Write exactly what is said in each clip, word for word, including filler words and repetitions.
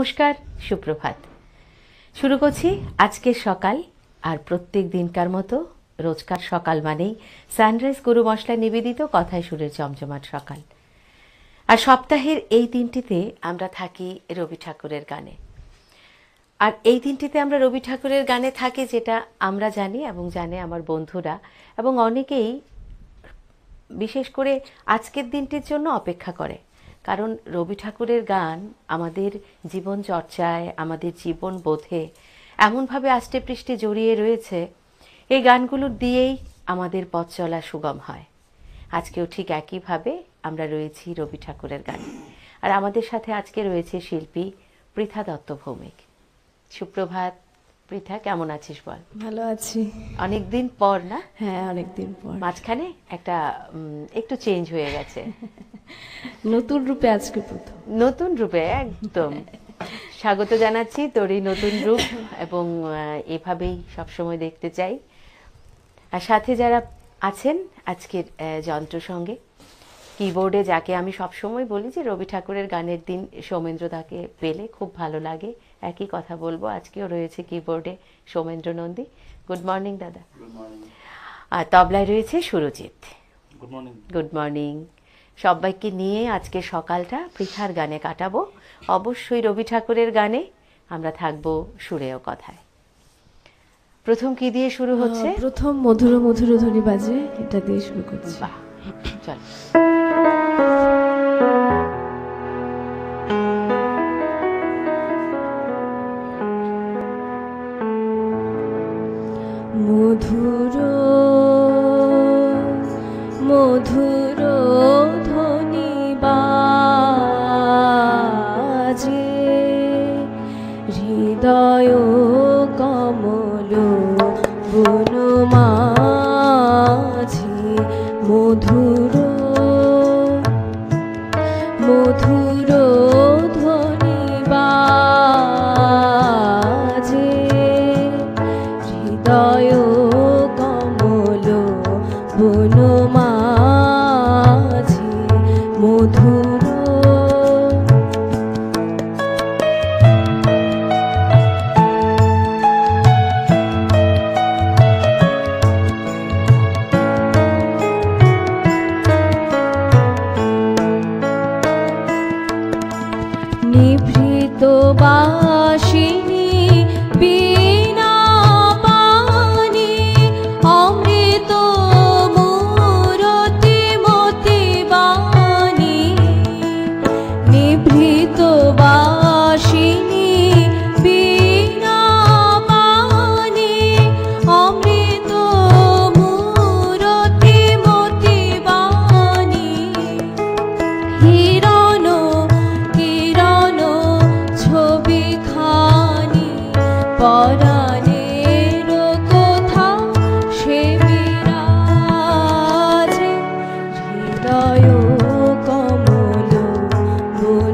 নমস্কার, সুপ্রভাত। শুরু করছি আজকের সকাল। আর প্রত্যেক দিনকার মতো রোজকার সকাল মানেই সানরাইজ গুরু মশলায় নিবেদিত কথায় সুরের জমজমাট সকাল। আর সপ্তাহের এই দিনটিতে আমরা থাকি রবি ঠাকুরের গানে। আর এই দিনটিতে আমরা রবি ঠাকুরের গানে থাকি, যেটা আমরা জানি এবং জানে আমার বন্ধুরা, এবং অনেকেই বিশেষ করে আজকের দিনটির জন্য অপেক্ষা করে। কারণ রবি ঠাকুরের গান আমাদের জীবন চর্চায়, আমাদের জীবন বোধে এমনভাবে আষ্টে পৃষ্ঠে জড়িয়ে রয়েছে, এই গানগুলো দিয়েই আমাদের পথ চলা সুগম হয়। আজকেও ঠিক একইভাবে আমরা রয়েছি রবি ঠাকুরের গানে। আর আমাদের সাথে আজকে রয়েছে শিল্পী পৃথা দত্ত ভৌমিক। সুপ্রভাত পৃথা, কেমন আছিস বল? ভালো আছি। অনেকদিন পর না? হ্যাঁ, অনেকদিন পর। মাঝখানে একটা একটু চেঞ্জ হয়ে গেছে, নতুন রূপে আজকে প্রথম। নতুন রূপে একদম স্বাগত জানাচ্ছি তোর এই নতুন রূপ, এবং এভাবেই সবসময় দেখতে চাই। আর সাথে যারা আছেন আজকের যন্ত্র সঙ্গে, কিবোর্ডে যাকে আমি সবসময় বলি যে রবি ঠাকুরের গানের দিন সৌমেন্দ্র দাকে পেলে খুব ভালো লাগে, একই কথা বলবো। আজকেও রয়েছে কিবোর্ডে সৌমেন্দ্র নন্দী। গুড মর্নিং দাদা। আর তবলায় রয়েছে Surajit. Good morning. Good morning. সবাইকে নিয়ে আজকে সকালটা পৃথার গানে কাটাবো। অবশ্যই রবি ঠাকুরের গানে আমরা থাকবো সুরেও কথায়। প্রথম কি দিয়ে শুরু হচ্ছে? প্রথম মধুর মধুর ধ্বনি বাজে, এটা দিয়ে শুরু করছি। বাহ, চল। মধুর মধুর ধ্বনি বাজে, হৃদয় কমল বন মাঝে, মধুর মধুর ধ্বনি বাজে, হৃদয় কমল বন মাঝে, মধুর নিভৃত বাসিনী বীণা পানি, অমৃত মূরতি মতি বাণী, নিভৃত বাসিনী বীণা পানি, অমৃত মূরতি মতি বাণী, হিরণ কিরণ ছবি খানি, পরাণের কথা সে বিরাজে, হৃদয় কমল বন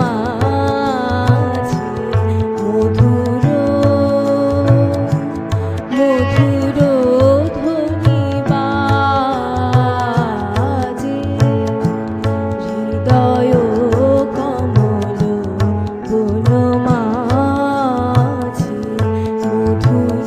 মাঝে, মধুর মধুর ধ্বনি বাজে, হৃদয় কমল বন মাঝে, মধুর।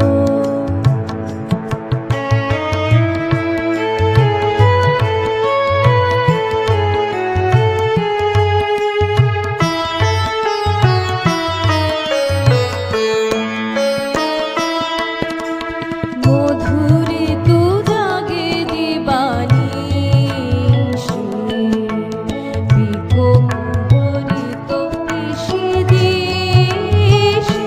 মধুরে তু জাগে দিবানিশি, বিকম্পরিত নিশি দিশি,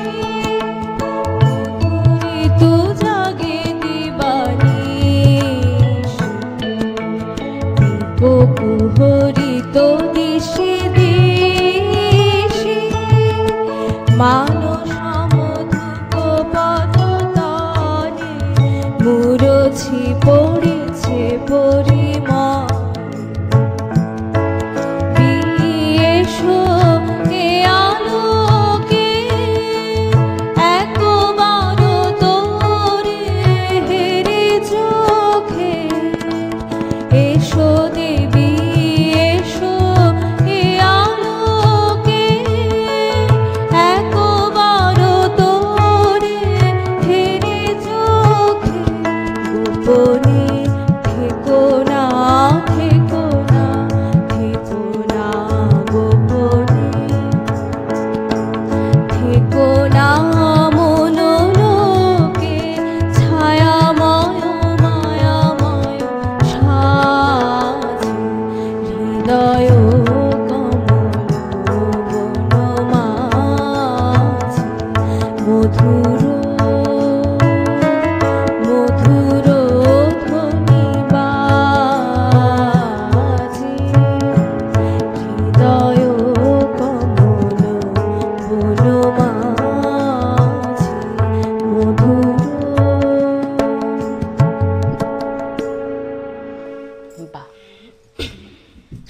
মধুরে তু জাগে দিবানিশি, বিকম্পরিত নিশি দিশি, মানস মধুক পদতলে মুরছি পড়েছে পরিমল, বিয়েশো এ আলোকে একবার তোরে হেরে চোখে, এসো দেবী এসো এ আলোকে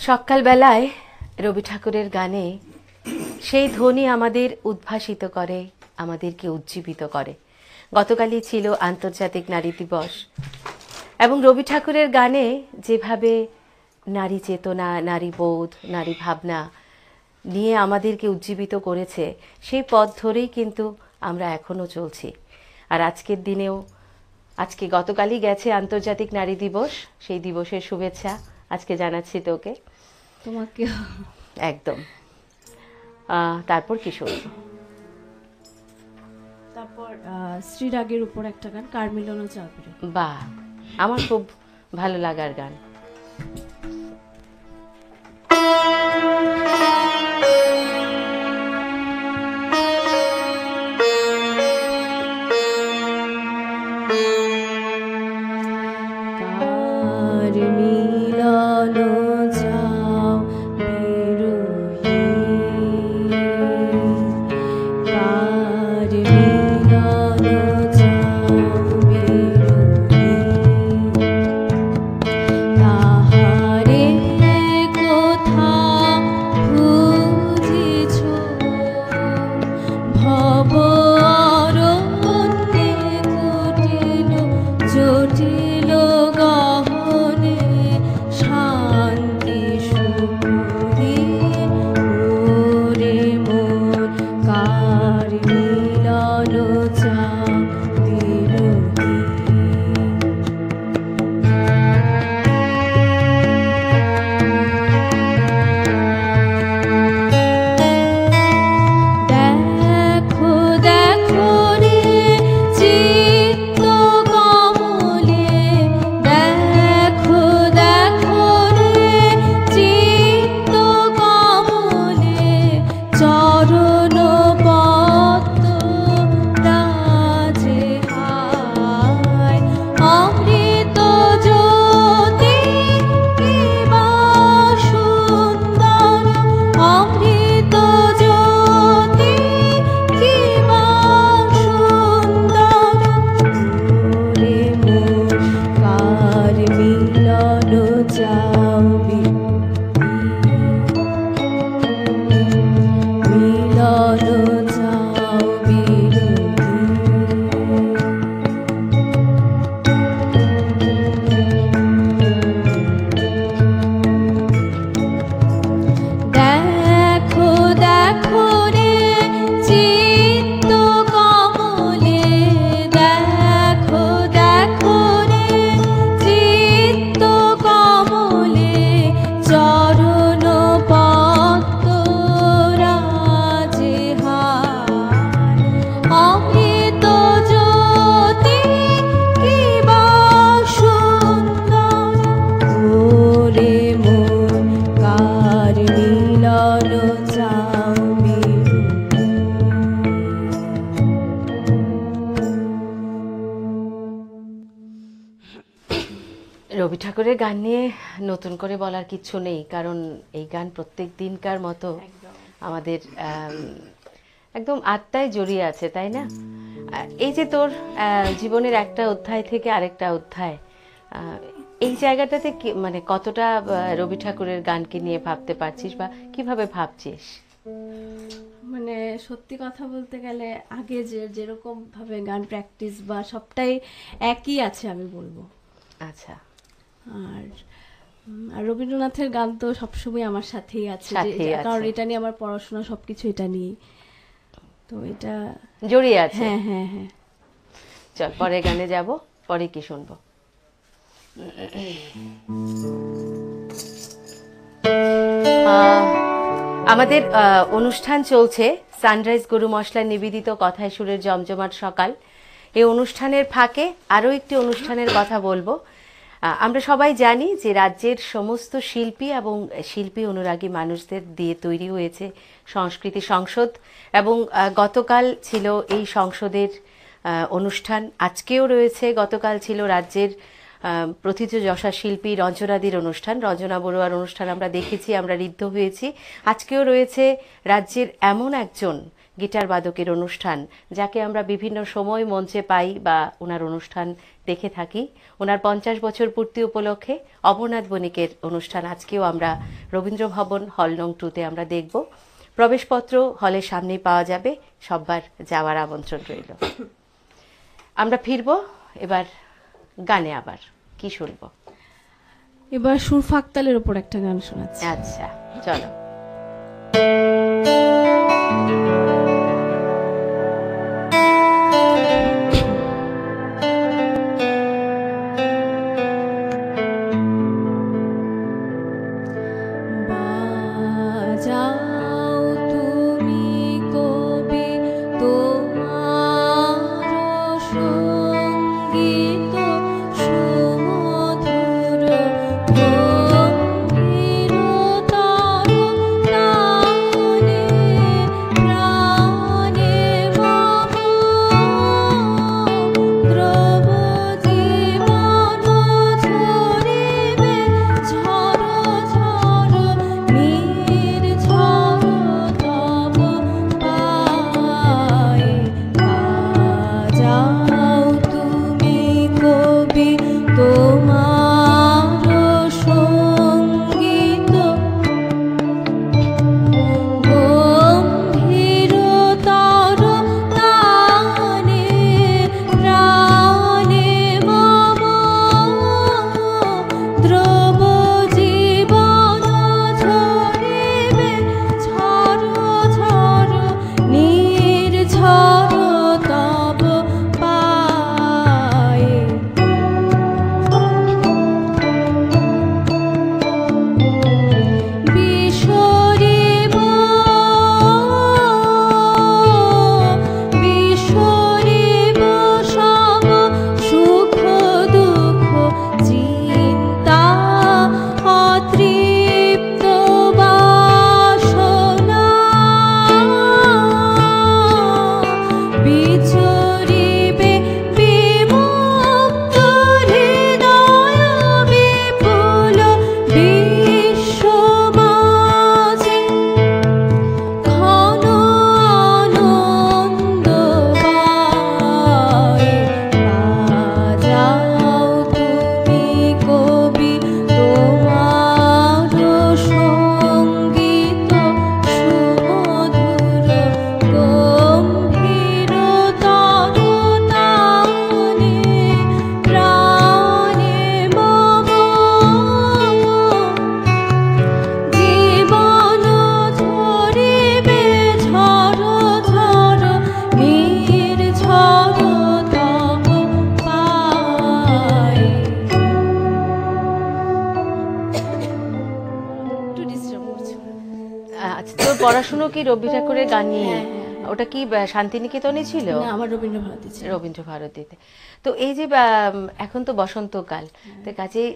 সকালবেলায় রবি ঠাকুরের গানে সেই ধ্বনি আমাদের উদ্ভাসিত করে, আমাদেরকে উজ্জীবিত করে। গতকালই ছিল আন্তর্জাতিক নারী দিবস এবং রবি ঠাকুরের গানে যেভাবে নারী চেতনা, নারী বোধ, নারী ভাবনা নিয়ে আমাদেরকে উজ্জীবিত করেছে, সেই পথ ধরেই কিন্তু আমরা এখনও চলছি। আর আজকের দিনেও, আজকে গতকালই গেছে আন্তর্জাতিক নারী দিবস, সেই দিবসের শুভেচ্ছা আজকে জানাচ্ছি তোকে। তোমাকে একদম। আহ, তারপর কি শুনবো? তারপর আহ, শ্রীরাগের উপর একটা গান, কার্মিলনো চাপড়ে। বাহ, আমার খুব ভালো লাগার গান। রবি ঠাকুরের গান নিয়ে নতুন করে বলার কিছু নেই, কারণ এই গান প্রত্যেক দিনকার মতো আমাদের একদম আত্মায় জড়িয়ে আছে, তাই না? এই যে তোর জীবনের একটা অধ্যায় থেকে আরেকটা অধ্যায়, এই জায়গাটাতে মানে কতটা রবি ঠাকুরের গানকে নিয়ে ভাবতে পারছিস বা কিভাবে ভাবছিস? মানে সত্যি কথা বলতে গেলে আগে যে যেরকম ভাবে গান প্র্যাকটিস বা সবটাই একই আছে আমি বলবো। আচ্ছা। আর আর রবীন্দ্রনাথের গান তো সবসময় আমার সাথেই আছে, কারণ এটা নিয়ে আমার পড়াশোনা সবকিছু এটা নিয়ে, তো এটা জড়িয়ে আছে। হ্যাঁ হ্যাঁ হ্যাঁ। চল পরে গানে যাব, পরে কি শুনবো? আমাদের অনুষ্ঠান চলছে সানরাইজ গরু মশলা নিবেদিত কথায় সুরের জমজমাট সকাল। এই অনুষ্ঠানের ফাঁকে আরও একটি অনুষ্ঠানের কথা বলবো। আমরা সবাই জানি যে রাজ্যের সমস্ত শিল্পী এবং শিল্পী অনুরাগী মানুষদের দিয়ে তৈরি হয়েছে সংস্কৃতি সংসদ, এবং গতকাল ছিল এই সংসদের অনুষ্ঠান, আজকেও রয়েছে। গতকাল ছিল রাজ্যের প্রথিতযশা শিল্পী রঞ্জনাদির অনুষ্ঠান, রঞ্জনা বড়ুয়ার অনুষ্ঠান আমরা দেখেছি, আমরা ঋদ্ধ হয়েছি। আজকেও রয়েছে রাজ্যের এমন একজন গিটার বাদকের অনুষ্ঠান, যাকে আমরা বিভিন্ন সময় মঞ্চে পাই বা ওনার অনুষ্ঠান দেখে থাকি। ওনার পঞ্চাশ বছর পূর্তি উপলক্ষে অমরনাথ বণিকের অনুষ্ঠান আজকেও আমরা রবীন্দ্র ভবন হল নং টুতে আমরা দেখব। প্রবেশপত্র হলের সামনেই পাওয়া যাবে, সববার যাওয়ার আমন্ত্রণ রইল। আমরা ফিরবো এবার গানে। আবার কি শুনবো? এবার সুর ফাকতালের উপর একটা গান শোনাচ্ছি। আচ্ছা, চলো। পড়াশুনো কি রবি ঠাকুরের গান নিয়ে? ওটা কি শান্তিনিকেতনে ছিল? না, আমার রবীন্দ্র ভারতী ছিল। রবীন্দ্র ভারতীতে। তো এই যে এখন তো বসন্তকাল, তো কাজেই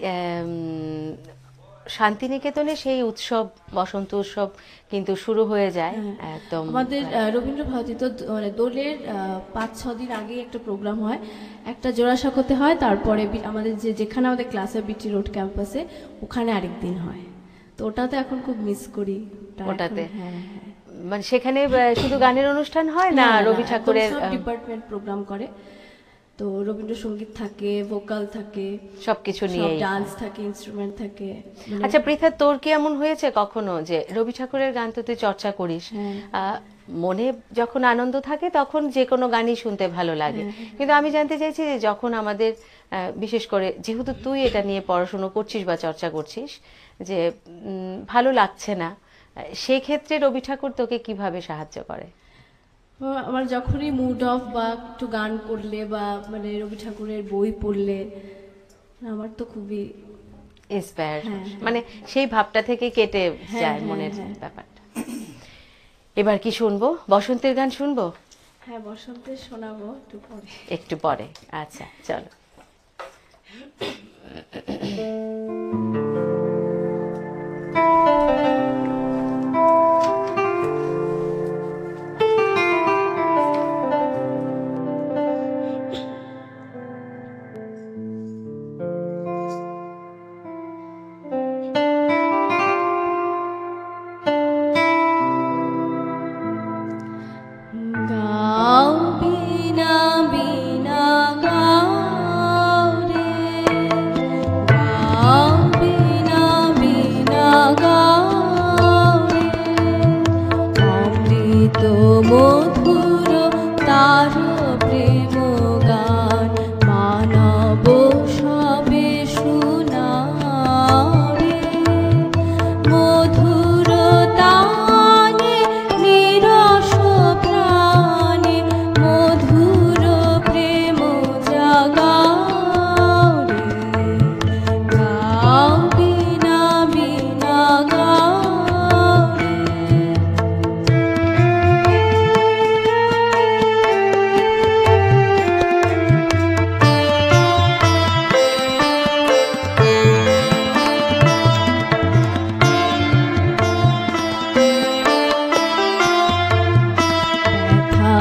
শান্তিনিকেতনে সেই উৎসব, বসন্ত উৎসব কিন্তু শুরু হয়ে যায় একদম। আমাদের রবীন্দ্র ভারতী তো মানে দোলের পাঁচ ছ দিন আগে একটা প্রোগ্রাম হয়, একটা জোড়াসাঁকোতে হয়, তারপরে আমাদের যে যেখানে আমাদের ক্লাসে বিটি রোড ক্যাম্পাসে ওখানে আরেক দিন হয়। তো ওটাতে এখন খুব মিস করি ওটাতে। মানে সেখানে শুধু গানের অনুষ্ঠান হয় না, রবি ঠাকুরের ডিপার্টমেন্ট প্রোগ্রাম করে। তো রবীন্দ্রসঙ্গীত থাকে, ভোকাল থাকে, সবকিছু নিয়ে, ডান্স থাকে, ইনস্ট্রুমেন্ট থাকে। আচ্ছা পৃথা, তোর কি এমন হয়েছে কখনো যে রবি ঠাকুরের গান তো তুই চর্চা করিস, মনে যখন আনন্দ থাকে তখন যে কোনো গানই শুনতে ভালো লাগে, কিন্তু আমি জানতে চাইছি যে যখন আমাদের বিশেষ করে যেহেতু তুই এটা নিয়ে পড়াশুনো করছিস বা চর্চা করছিস, যে ভালো লাগছে না, সেই ক্ষেত্রে রবি ঠাকুর তোকে কিভাবে সাহায্য করে? আমার যখনই মুড অফ বা একটু গান করলে বা মানে রবি ঠাকুরের বই পড়লে আমার তো খুবই ইন্সপায়ার, মানে সেই ভাবটা থেকে কেটে যায় মনের ব্যাপারটা। এবার কি শুনবো? বসন্তের গান শুনবো? হ্যাঁ, বসন্তের শোনাবো একটু পরে। একটু পরে, আচ্ছা চলো।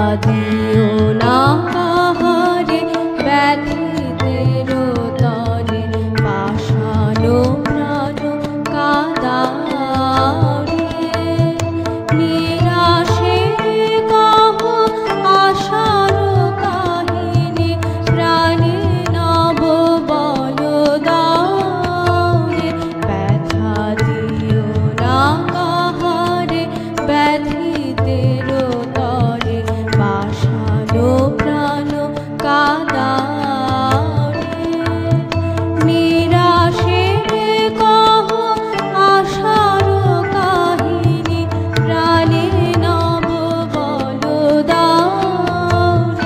দিও না কাহারে ব্যাধিতের তরে পাষাণ প্রাণ কাদারে নিরাশে কহ আশার কাহিনী প্রাণে নব বলদারে ব্যথা দিও না কাহারে ব্যাধিতের তরে পাষাণ প্রাণ কাদারে নিরাশে কহ আশার কাহিনী প্রাণে নব বলদারে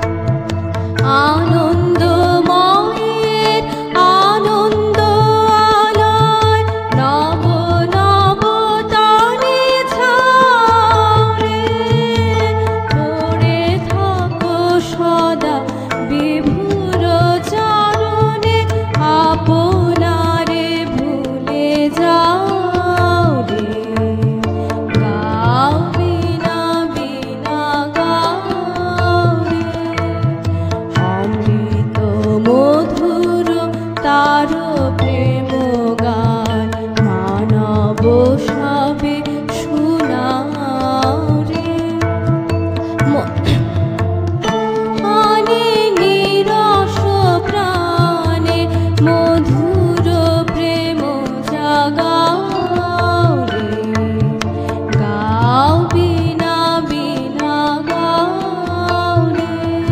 আনন্দময়ের আনন্দ আলয় নব নব তারে ছাড়ে পড়ে থাকো সদা বিভুর চরণে আপনারে ভুলে যাও রে গাও বিনা বিনা গাও রে অমৃত মধুর তার প্রেম গান মানব সবে শুনাও রে মনে নিরস প্রাণে মধুর প্রেম জাগাও রে গাও বিনা বিনা গাও রে।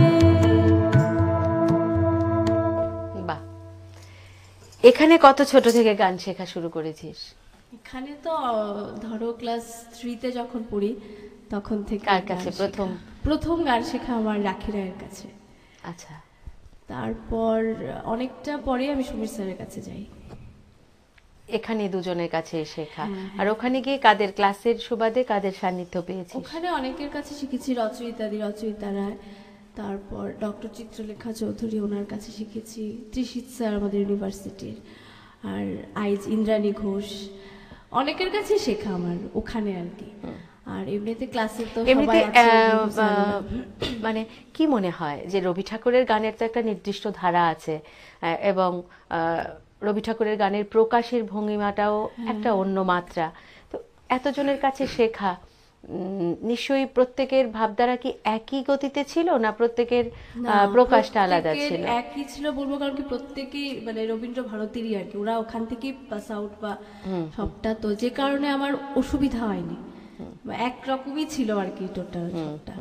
বাহ, এখানে কত ছোট থেকে গান শেখা শুরু করেছিস? এখানে তো আহ, ধরো ক্লাস থ্রিতে যখন পড়ি তখন থেকে কার গান কাছে শেখা। প্রথম? প্রথম গান শেখা আমার রাখি রায়ের কাছে। আচ্ছা, তারপর অনেকটা পরে আমি সমীর স্যারের কাছে যাই। এখানে দুজনের কাছে শেখা। হ্যাঁ, আর ওখানে গিয়ে কাদের ক্লাসের সুবাদে কাদের সান্নিধ্য পেয়েছিস? ওখানে অনেকের কাছে শিখেছি, রচয়িতাদি রচয়িতা রায়, তারপর ডক্টর চিত্রলেখা চৌধুরী ওনার কাছে শিখেছি, ত্রিশিত স্যার আমাদের ইউনিভার্সিটির, আর আইজ ইন্দ্রাণী ঘোষ, অনেকের কাছে শেখা আমার ওখানে আর কি। আর এমনিতে ক্লাসে তো এমনিতে সবাই আছে, আহ, বিভু স্যার, আহ, মানে কি মনে হয় যে রবি ঠাকুরের গানের তো একটা নির্দিষ্ট ধারা আছে, আহ, এবং আহ, রবি ঠাকুরের গানের প্রকাশের ভঙ্গিমাটাও একটা অন্য মাত্রা। তো এতজনের কাছে শেখা, উম, নিশ্চয়ই প্রত্যেকের ভাবধারা কি একই গতিতে ছিল, না প্রত্যেকের না, আহ, প্রকাশটা আলাদা প্রত্যেকের ছিল? একই ছিল বলবো, কারণ কি প্রত্যেকেই মানে রবীন্দ্র ভারতীরই আর কি, ওরা ওখান থেকেই পাস আউট বা সবটা, তো যে কারণে আমার অসুবিধা হয়নি, বা একরকমই ছিল আর কি টোটাল সবটা।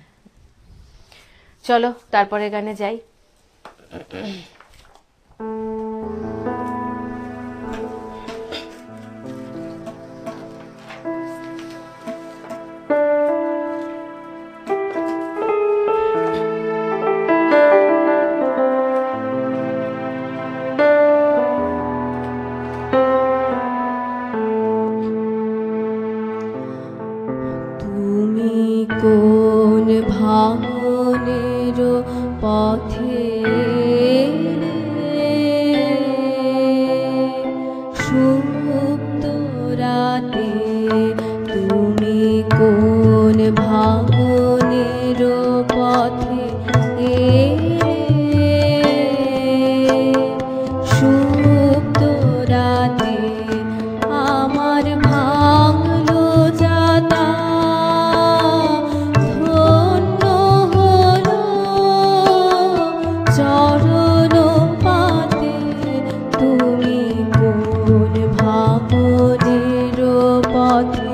চলো তারপরে গানে যাই। তুমি কোন ভাঙনের পথে সুপ্ত রাতে, তুমি কোন ভাঙনের পথে সুপ্ত রাতে আমার ভাঙলো যাতা, ধন্য হলো চরণ পাতে, তুমি কোন ভাঙনের পথে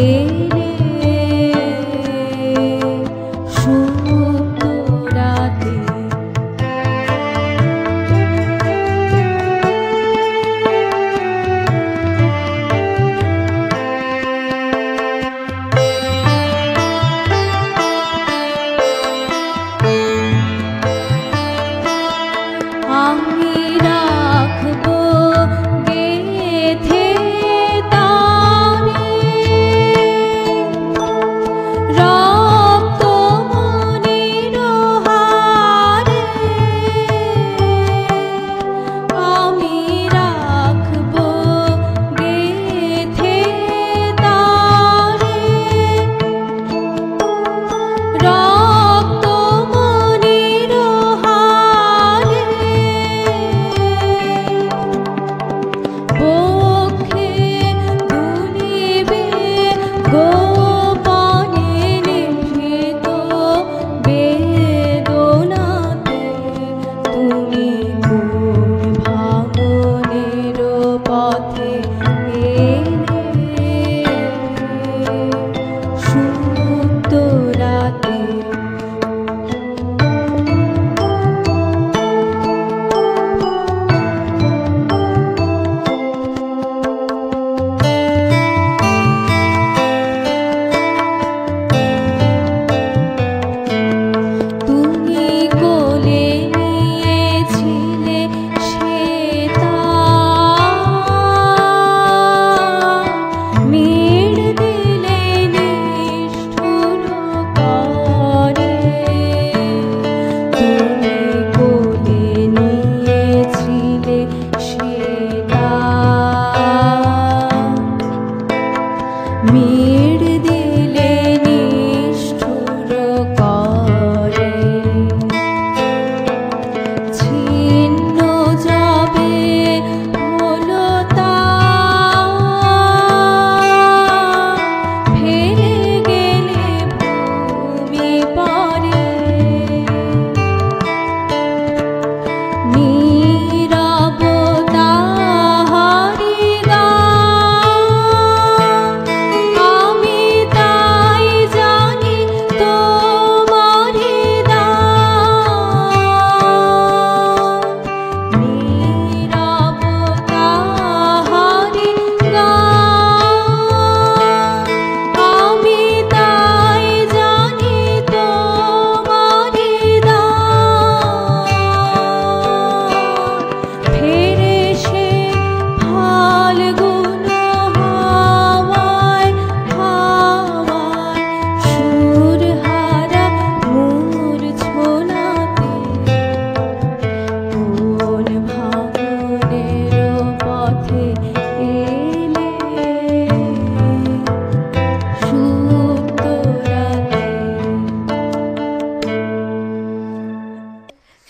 এলে সুপ্ত রাতে।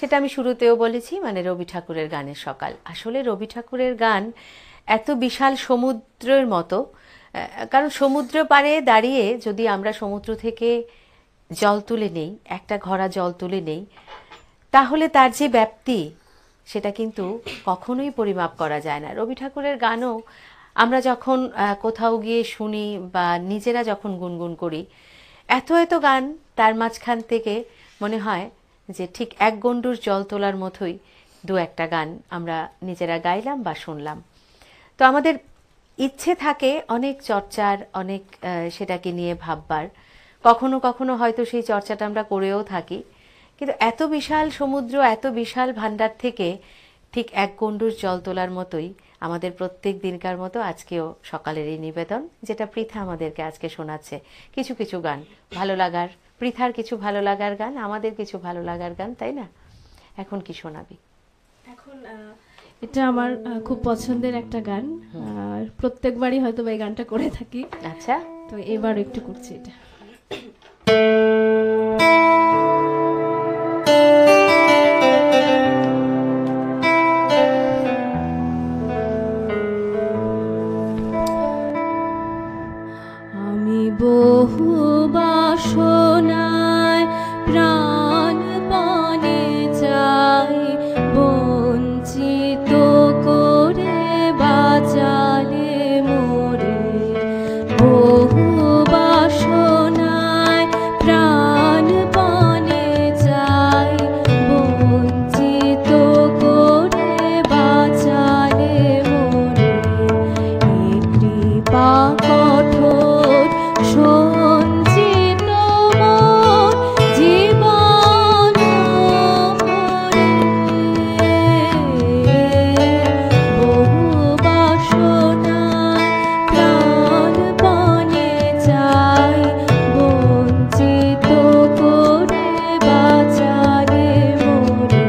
সেটা আমি শুরুতেও বলেছি, মানে রবি ঠাকুরের গানের সকাল। আসলে রবি ঠাকুরের গান এত বিশাল সমুদ্রের মতো, কারণ সমুদ্র পাড়ে দাঁড়িয়ে যদি আমরা সমুদ্র থেকে জল তুলে নেই, একটা ঘড়া জল তুলে নেই, তাহলে তার যে ব্যাপ্তি সেটা কিন্তু কখনোই পরিমাপ করা যায় না। রবি ঠাকুরের গানও আমরা যখন কোথাও গিয়ে শুনি বা নিজেরা যখন গুনগুন করি, এত এত গান, তার মাঝখান থেকে মনে হয় যে ঠিক এক গণ্ডুর জল তোলার মতোই দু একটা গান আমরা নিজেরা গাইলাম বা শুনলাম। তো আমাদের ইচ্ছে থাকে অনেক চর্চার, অনেক সেটাকে নিয়ে ভাববার, কখনো কখনো হয়তো সেই চর্চাটা আমরা করেও থাকি, কিন্তু এত বিশাল সমুদ্র, এত বিশাল ভাণ্ডার থেকে ঠিক এক গণ্ডুর জল তোলার মতোই আমাদের প্রত্যেক দিনকার মতো আজকেও সকালের এই নিবেদন, যেটা পৃথা আমাদেরকে আজকে শোনাচ্ছে কিছু কিছু গান ভালো লাগার, পৃথার কিছু ভালো লাগার গান, আমাদের কিছু ভালো লাগার গান, তাই না? এখন কি শোনাবি? এখন এটা আমার খুব পছন্দের একটা গান, আর প্রত্যেকবারই হয়তো এই গানটা করে থাকি। আচ্ছা, তো এবার একটু করছি এটা। আমি বহু বাসনায় প্রাণ পানে যাই, বঞ্চিত করে বাঁচালে মোরে। বহু বাসনায় প্রাণ পানে যাই, বঞ্চিত করে বাঁচালে মোরে। এ কৃপা কঠোর সঞ্চিত মোর জীবন ভরে। বহু বাসনায় প্রাণ পানে যাই, বঞ্চিত করে বাঁচালে মোরে।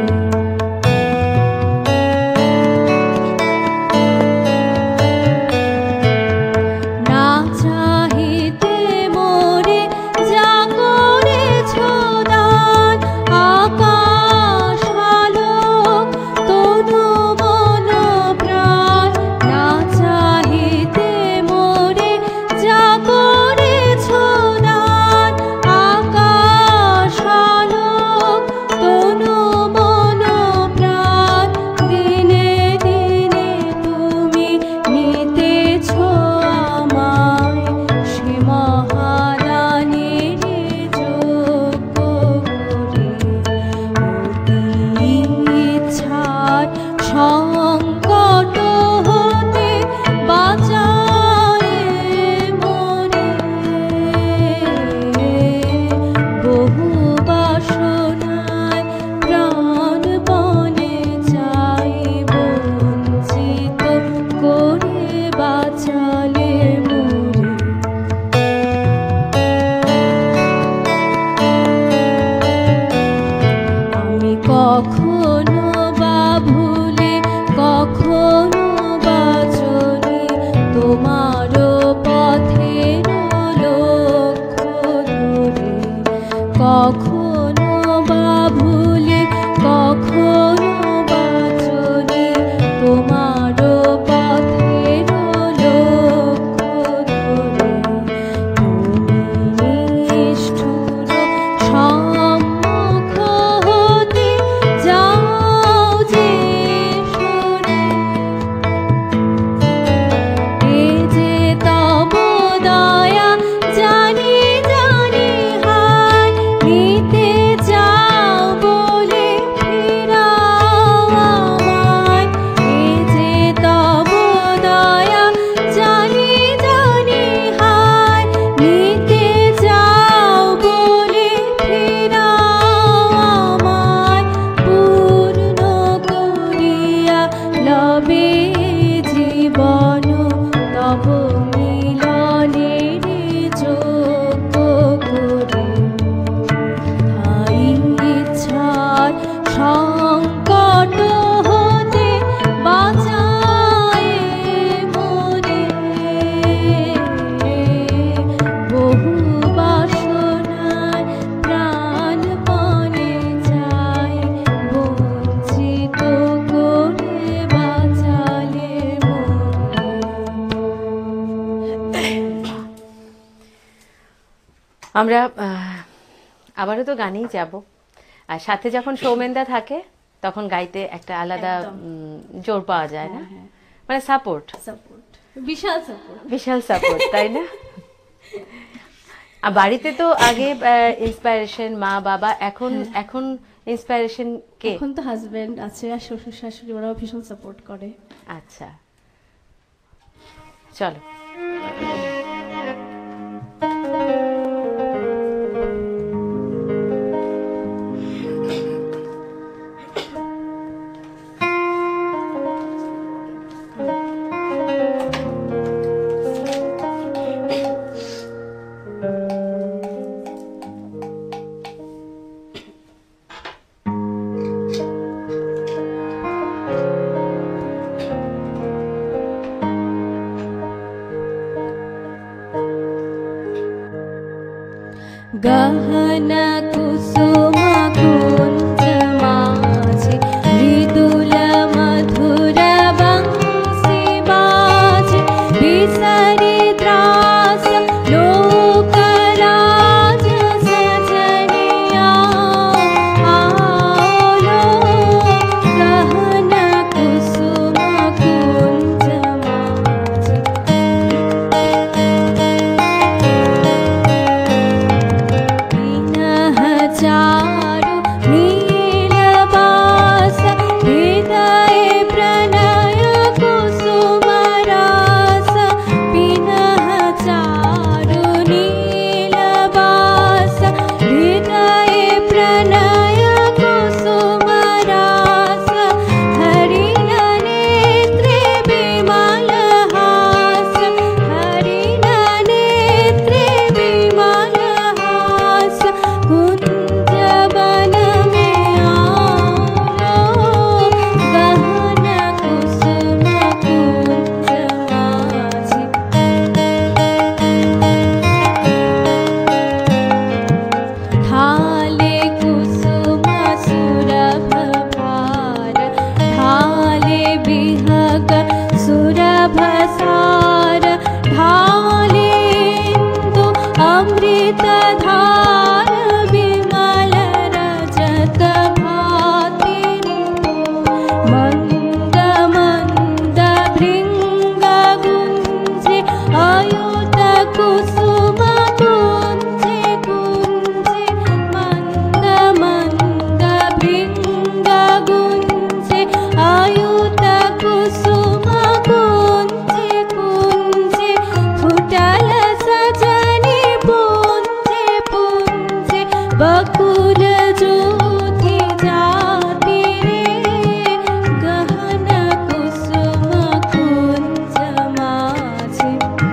না চাহিতে মোরে যা করেছ দান, আকাশ আলোক তনু মন প্রাণ। না চাহিতে মোরে যা করেছ দান, আকাশ আলোক তনু মন প্রাণ। দিনে দিনে তুমি নিতেছ আমায়, সে মহাদানের যোগ্য করে। অতি ইচ্ছায় সংকট হতে বাঁচালে মোরে। বহু বাসনায় প্রাণ পানে যাই, বঞ্চিত করে বাঁচালে মোরে। আমি কখনো বা ভুলে, কখনো বা চলি তোমার পথের লক্ষ্য ধরে। কখনো বা ভুলে, কখনো বা চলি তোমার পথের লক্ষ্য ধরে। তুমি নিষ্ঠুর সম্মুখ হতে যাও যে সরে। এ যে তব দয়া জানি জানি হায়, নিতে যাও বলে ফিরা আমরা আহ, আবারও তো গানেই যাব, আর সাথে যখন সৌমেনদা থাকে তখন গাইতে একটা আলাদা একদম। উম, জোর পাওয়া যায় না, হ্যাঁ, হ্যাঁ। মানে সাপোর্ট, সাপোর্ট, বিশাল সাপোর্ট। বিশাল সাপোর্ট, তাই না? আর বাড়িতে তো আগে ইন্সপায়ারেশন মা বাবা, এখন এখন ইন্সপায়ারেশন কে? এখন তো হাজবেন্ড আছে আর শ্বশুর শাশুড়ি, ওরাও ভীষণ সাপোর্ট করে। আচ্ছা, চলো। গহন কুসুম কুঞ্জ মাঝে মৃদুল মধুর বংশী বাজে, বিসরি ত্রাস লোকরাজ সজনিয়া আলো। গহন কুসুম কুঞ্জ মাঝে चारु नीलवास हृदय प्रणय कुसुम रास, पिनः चारु नीलवास हृदय प्रणय कुसुम रास, हरिण नेत्रे विमल हास, हरिण नेत्रे विमल हास, कुंज वन में आलो। गहन कुसुम कुंज माझे ढाले कुसुम सुरभ भार, ढाले बिहग सुरभ सार, ढाले इंदु अमृत धार, विमल रजत भाति मंद मंद भृंग गुंजे, अयुत कुसुम कुंजे कुंजे, मंद मंद भृंग गुंजे, अयुत कुसुम कुंजे कुंजे, फुटल सजनी पुंजे पुंजे, बकुल ज्योति जाति रे। गहन कुसुम कुंज माझे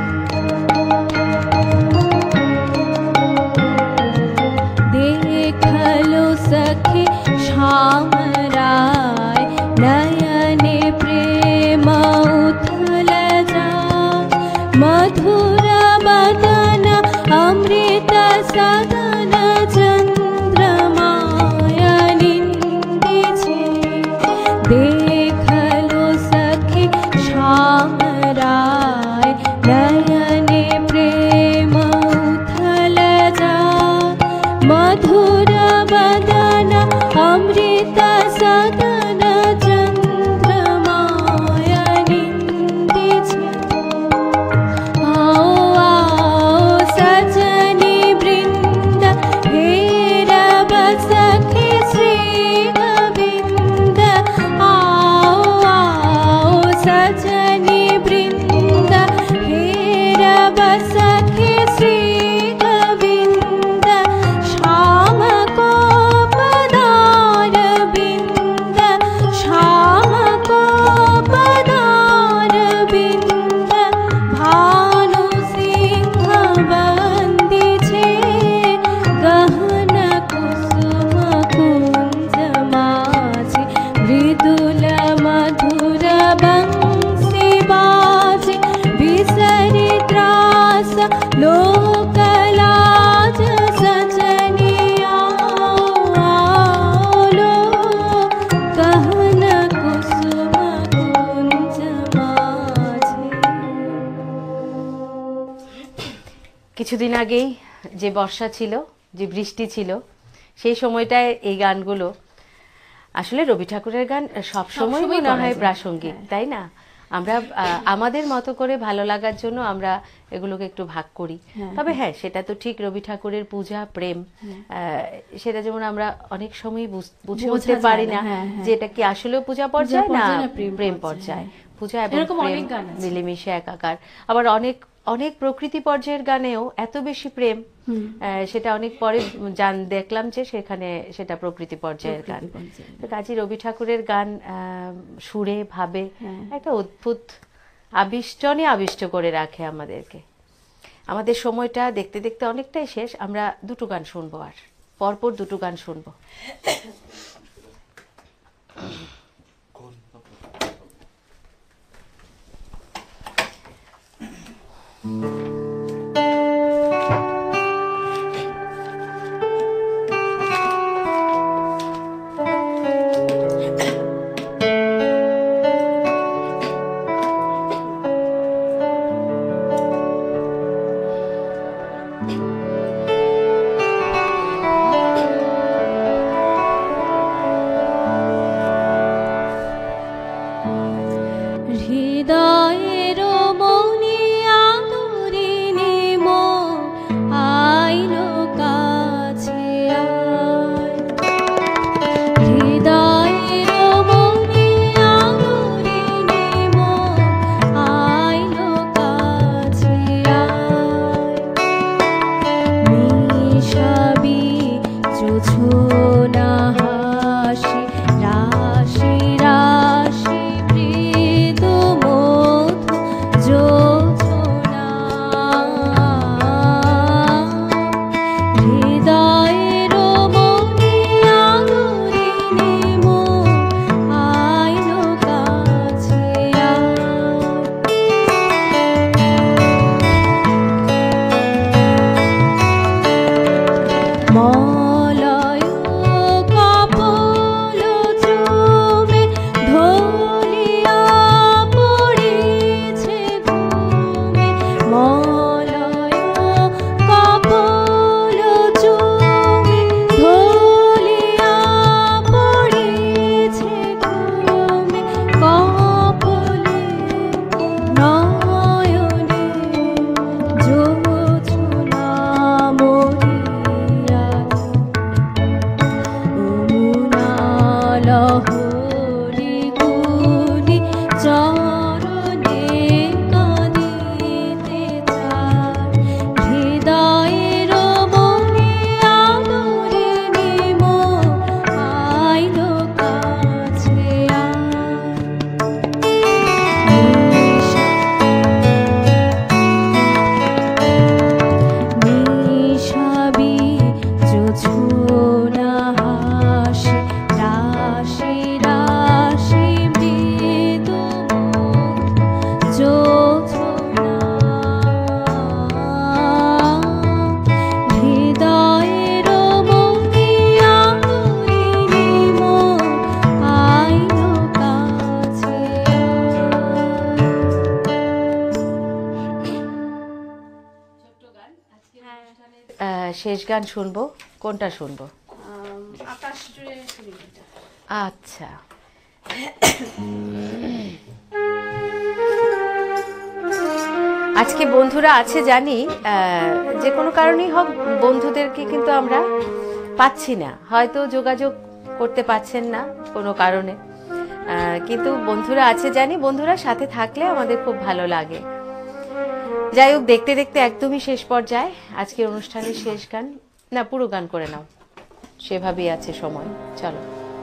देखलो सखी श्याम राय, नयने प्रेम उथल जाय, मधुर बदन अमृत सदन चंद्रमाय निंदिछे। देखलो सखी श्याम राय, नयने प्रेम उथल जाय, मधुर बदन अमृत सदन चंद्रमाय निंदिछे। आओ आओ सजनी वृंद हेरब सखी श्री गोविंद, आओ आओ सजनी वृंद हेरब सखी श्री गोविंद, श्याम को पदार बिंद, श्याम को पदार बिंद, भानु सिंह बंदिछे। गहन कुसुम कुंज माझे मृदुल मधुर बंशी बाजे, बिसरि त्रास लोकलाज सजनिया आलो। गहन कुसुम कुंज माझे। কিছুদিন আগেই যে বর্ষা ছিল, যে বৃষ্টি ছিল, সেই সময়টায় এই গানগুলো আসলে রবি ঠাকুরের গান সবসময় মনে হয় প্রাসঙ্গিক, তাই না? আমরা আমাদের মতো করে ভালো লাগার জন্য আমরা এগুলোকে একটু ভাগ করি। তবে হ্যাঁ, সেটা তো ঠিক, রবি ঠাকুরের পূজা প্রেম, সেটা যেমন আমরা অনেক সময় বুঝে উঠতে পারি না যে এটা কি আসলেও পূজা পর্যায়ে না প্রেম পর্যায়ে। পূজা এবং প্রেম মিলেমিশে একাকার। আবার অনেক অনেক প্রকৃতি পর্যায়ের গানেও এত বেশি প্রেম, সেটা অনেক পরে জান দেখলাম যে সেখানে সেটা প্রকৃতি পর্যায়ের গান। তো কাজী রবি ঠাকুরের গান সুরে ভাবে একটা অদ্ভুত আবিষ্টনে আবিষ্ট করে রাখে আমাদেরকে। আমাদের সময়টা দেখতে দেখতে অনেকটাই শেষ, আমরা দুটো গান শুনবো, আর পরপর দুটো গান শুনবো। শেষ গান শুনবো, কোনটা শুনবো? আকাশ জুড়ে। আচ্ছা, আজকে বন্ধুরা আছে জানি, যে কোনো কারণেই হোক বন্ধুদেরকে কিন্তু আমরা পাচ্ছি না, হয়তো যোগাযোগ করতে পারছেন না কোনো কারণে, কিন্তু বন্ধুরা আছে জানি, বন্ধুরা সাথে থাকলে আমাদের খুব ভালো লাগে। যাই হোক, দেখতে দেখতে একদমই শেষ পর্যায়ে, আজকের অনুষ্ঠানের শেষ গান, না পুরো গান করে নাও, সেভাবেই আছে সময়, চলো।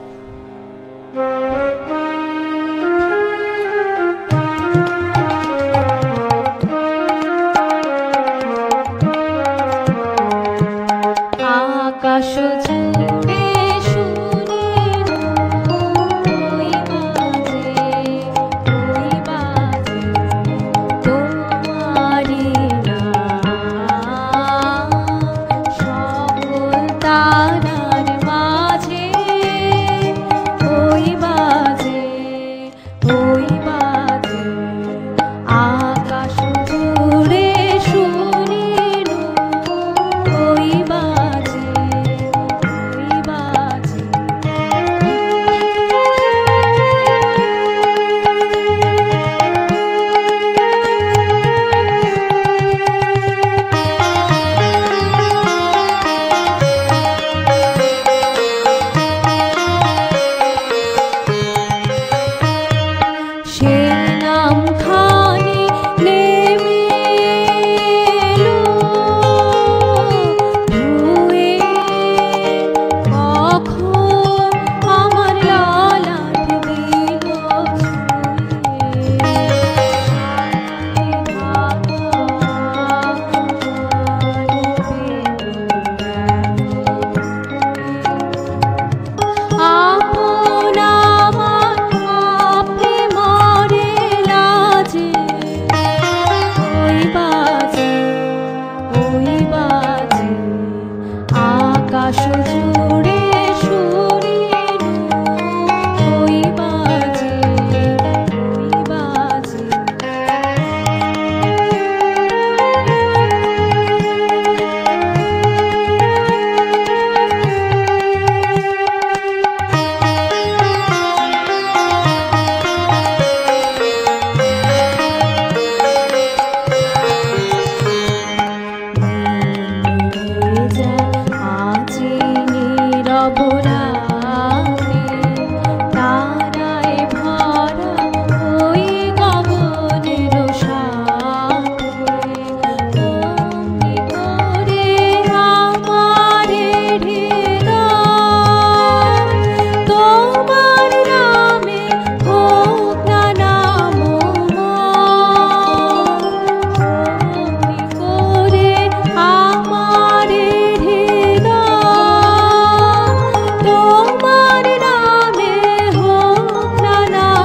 আকাশ জুড়ে শুনি আকাশ জুড়ে সুরের ওই বাজে ওই বাজে আজি নীরব রাতে তারায় ভরা ওই গগনের সাথে অমনি করে আমার হৃদয় তোমার নামে হোক না নামময়। অমনি করে আমার হৃদয় তোমার নামে হোক না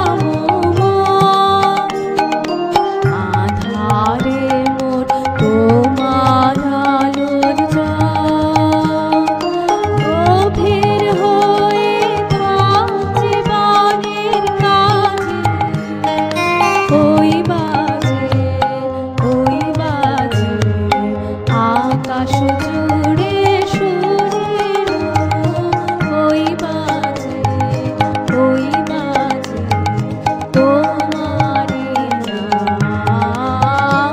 নামময়। আধারে মোর তোমার আলোর জল গভীর হয়ে থাক জীবনের কাজে ওই বাজে ওই বাজে আকাশ জুড়ে সুরের ওই বাজে ওই বাজে তোমারি নাম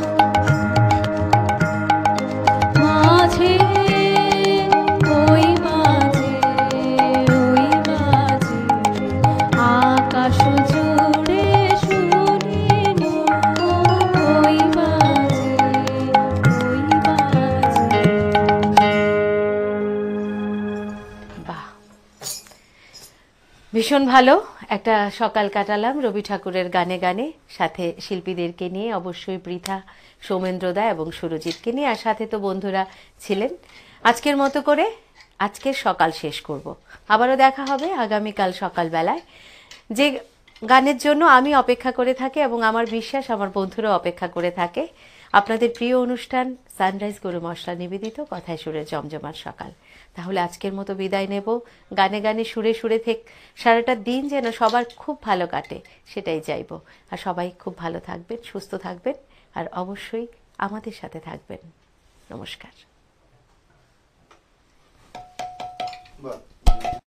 মাঝে ওই বাজে ওই বাজে আকাশ জুড়ে সুরের ওই বাজে ওই বাজে। বাহ, ভীষণ ভালো একটা সকাল কাটালাম রবি ঠাকুরের গানে গানে, সাথে শিল্পীদেরকে নিয়ে, অবশ্যই পৃথা, সৌমেন্দ্রদা এবং সুরজিৎকে নিয়ে, আর সাথে তো বন্ধুরা ছিলেন। আজকের মতো করে আজকের সকাল শেষ করব। আবারও দেখা হবে আগামীকাল সকালবেলায়, যে গানের জন্য আমি অপেক্ষা করে থাকি এবং আমার বিশ্বাস আমার বন্ধুরাও অপেক্ষা করে থাকে। আপনাদের প্রিয় অনুষ্ঠান সানরাইজ গরু মশলা নিবেদিত কথায় সুরে জমজমার সকাল। তাহলে আজকের মতো বিদায় নেব, গানে গানে সুরে সুরে থেক সারাটা দিন যেন সবার খুব ভালো কাটে সেটাই চাইবো। আর সবাই খুব ভালো থাকবেন, সুস্থ থাকবেন, আর অবশ্যই আমাদের সাথে থাকবেন। নমস্কার। বাহ।